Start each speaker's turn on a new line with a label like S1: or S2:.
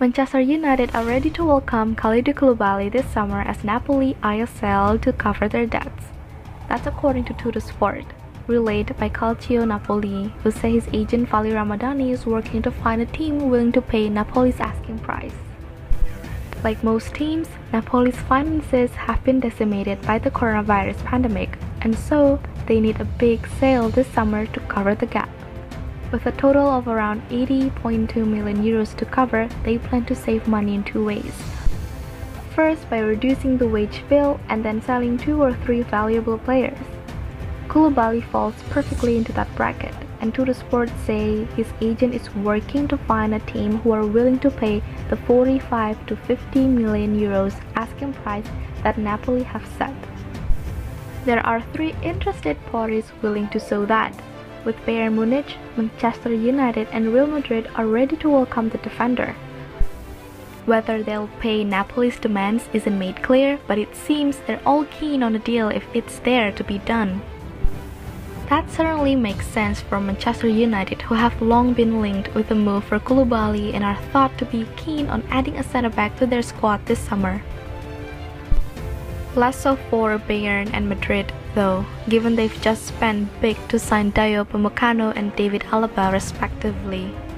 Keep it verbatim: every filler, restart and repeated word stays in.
S1: Manchester United are ready to welcome Kalidou Koulibaly this summer as Napoli eyes sell to cover their debts. That's according to Tuttosport, relayed by Calcio Napoli, who say his agent Vali Ramadani is working to find a team willing to pay Napoli's asking price. Like most teams, Napoli's finances have been decimated by the coronavirus pandemic, and so they need a big sale this summer to cover the gap. With a total of around eighty point two million euros to cover, they plan to save money in two ways. First, by reducing the wage bill and then selling two or three valuable players. Koulibaly falls perfectly into that bracket, and Tuttosport say his agent is working to find a team who are willing to pay the forty-five to fifty million euros asking price that Napoli have set. There are three interested parties willing to sow that, with Bayern Munich, Manchester United and Real Madrid are ready to welcome the defender. Whether they'll pay Napoli's demands isn't made clear, but it seems they're all keen on a deal if it's there to be done. That certainly makes sense for Manchester United, who have long been linked with the move for Koulibaly and are thought to be keen on adding a centre-back to their squad this summer. Less so for Bayern and Madrid, though, given they've just spent big to sign Dayot Upamecano and David Alaba respectively.